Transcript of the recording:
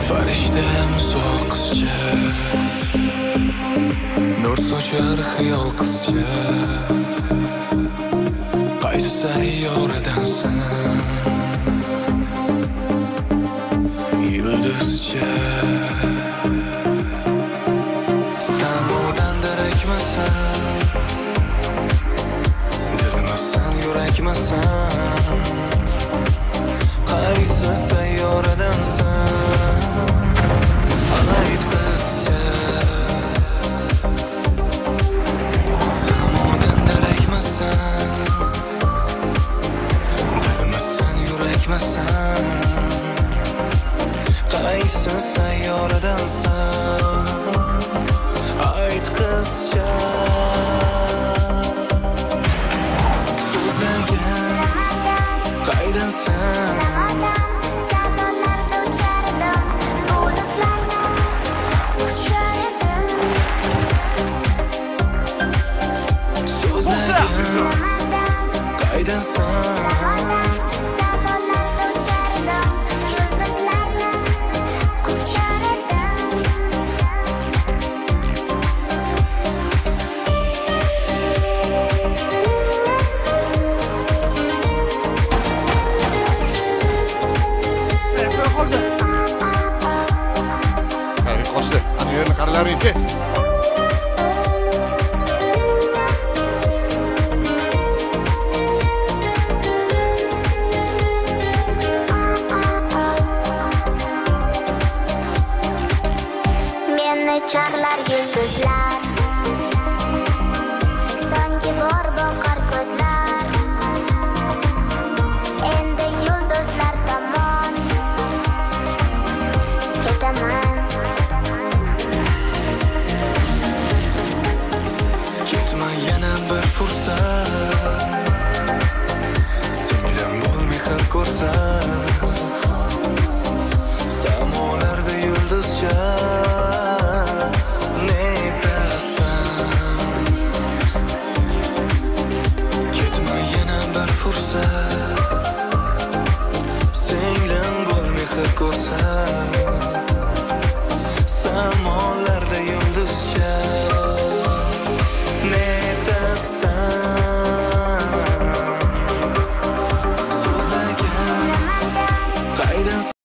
Farishdam so'q qizcha, nur sochar xiyol qizcha. Qaysi sayyoradansan? Yulduzcha. Samodan darakmasan, dilmasan, yurakmasan. Qaysi sayyoradansan? Ayt qizcha. Samodan darakmasan, dilmasan, yurakmasan. Qaysi sayyoradansan? Ayt qizcha. So'zlagan qaydansan? Qarilaring tez. Meni chorlar yulduzlar, so'nggi bor boqar ko'zlar. Endi yulduzlar tomon ketaman. Ketma yana bir fursat, singlim bo'l mehr ko'rsat. Samolarda yulduzcha netasan? Ketma yana bir fursat, singlim bo'l mehr ko'rsat.